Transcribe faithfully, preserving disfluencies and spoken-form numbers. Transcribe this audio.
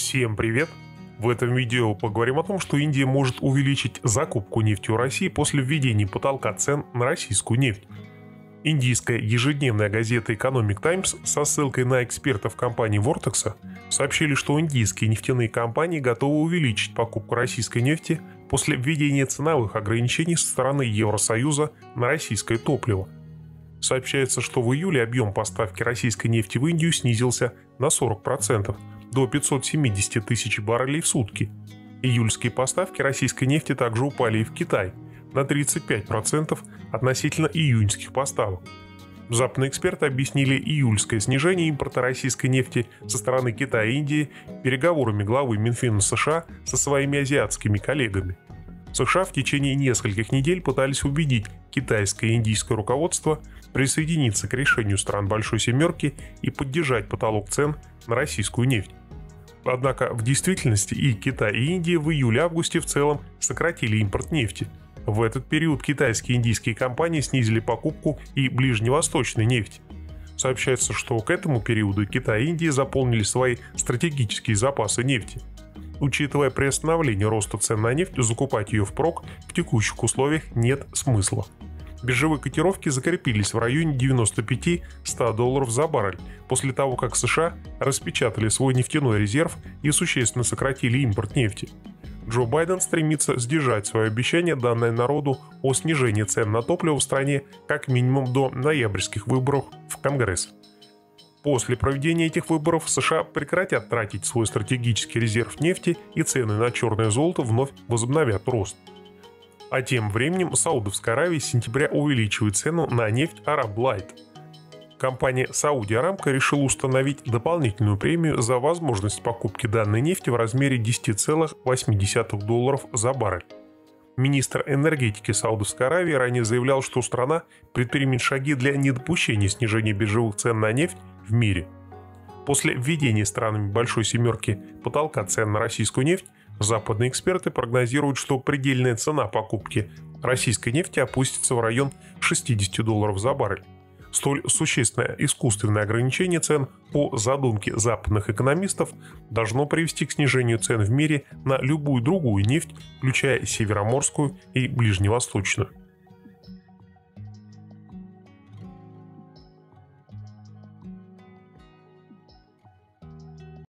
Всем привет! В этом видео поговорим о том, что Индия может увеличить закупку нефти у России после введения потолка цен на российскую нефть. Индийская ежедневная газета Economic Times со ссылкой на экспертов компании Vortex сообщили, что индийские нефтяные компании готовы увеличить покупку российской нефти после введения ценовых ограничений со стороны Евросоюза на российское топливо. Сообщается, что в июле объем поставки российской нефти в Индию снизился на сорок процентов до пятисот семидесяти тысяч баррелей в сутки. Июльские поставки российской нефти также упали и в Китай на тридцать пять процентов относительно июньских поставок. Западные эксперты объяснили июльское снижение импорта российской нефти со стороны Китая и Индии переговорами главы Минфина США со своими азиатскими коллегами. США в течение нескольких недель пытались убедить китайское и индийское руководство присоединиться к решению стран Большой Семерки и поддержать потолок цен на российскую нефть. Однако в действительности и Китай, и Индия в июле-августе в целом сократили импорт нефти. В этот период китайские и индийские компании снизили покупку и ближневосточной нефти. Сообщается, что к этому периоду Китай и Индия заполнили свои стратегические запасы нефти. Учитывая приостановление роста цен на нефть, закупать ее впрок в текущих условиях нет смысла. Биржевые котировки закрепились в районе девяноста пяти - ста долларов за баррель после того, как США распечатали свой нефтяной резерв и существенно сократили импорт нефти. Джо Байден стремится сдержать свое обещание, данное народу, о снижении цен на топливо в стране как минимум до ноябрьских выборов в Конгресс. После проведения этих выборов США прекратят тратить свой стратегический резерв нефти, и цены на черное золото вновь возобновят рост. А тем временем Саудовская Аравия с сентября увеличивает цену на нефть Arab Light. Компания Saudi Aramco решила установить дополнительную премию за возможность покупки данной нефти в размере десяти целых восьми десятых долларов за баррель. Министр энергетики Саудовской Аравии ранее заявлял, что страна предпримет шаги для недопущения снижения биржевых цен на нефть в мире. После введения странами Большой Семерки потолка цен на российскую нефть, западные эксперты прогнозируют, что предельная цена покупки российской нефти опустится в район шестидесяти долларов за баррель. Столь существенное искусственное ограничение цен, по задумке западных экономистов, должно привести к снижению цен в мире на любую другую нефть, включая североморскую и ближневосточную.